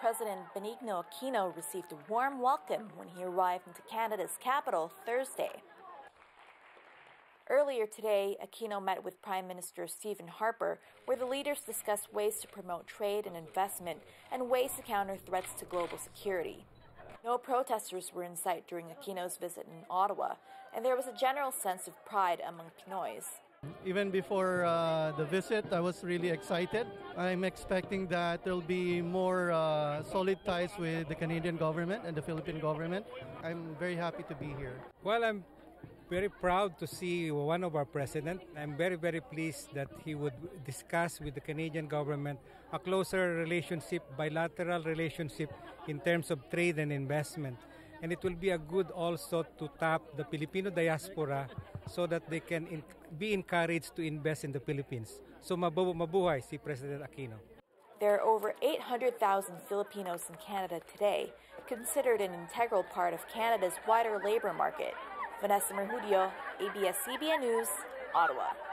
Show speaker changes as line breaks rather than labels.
President Benigno Aquino received a warm welcome when he arrived into Canada's capital Thursday. Earlier today, Aquino met with Prime Minister Stephen Harper, where the leaders discussed ways to promote trade and investment and ways to counter threats to global security. No protesters were in sight during Aquino's visit in Ottawa, and there was a general sense of pride among Pinoys.
Even before the visit, I was really excited. I'm expecting that there'll be more solid ties with the Canadian government and the Philippine government. I'm very happy to be here.
Well, I'm very proud to see one of our president. I'm very, very pleased that he would discuss with the Canadian government a closer relationship, bilateral relationship in terms of trade and investment. And it will be a good also to tap the Filipino diaspora so that they can be encouraged to invest in the Philippines. So mabuhay si President Aquino.
There are over 800,000 Filipinos in Canada today, considered an integral part of Canada's wider labor market. Vanessa Merhudio, ABS-CBN News, Ottawa.